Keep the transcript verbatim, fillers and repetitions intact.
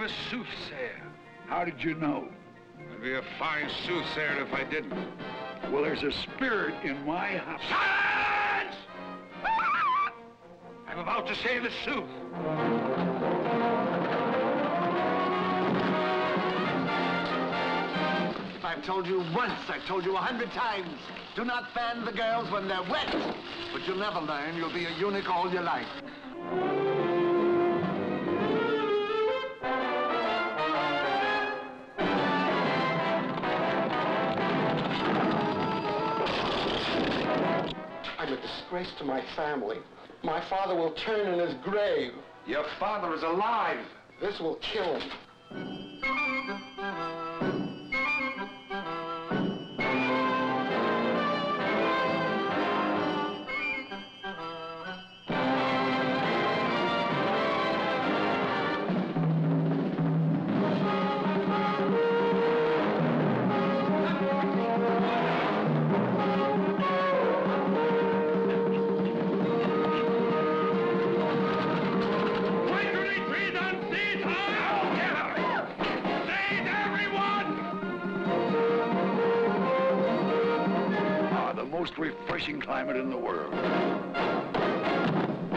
a soothsayer. How did you know? I'd be a fine soothsayer if I didn't. Well, there's a spirit in my house. Silence! I'm about to say the truth. I've told you once, I've told you a hundred times. Do not fan the girls when they're wet. But you'll never learn. You'll be a eunuch all your life. I'm a disgrace to my family. My father will turn in his grave. Your father is alive. This will kill him. Most refreshing climate in the world.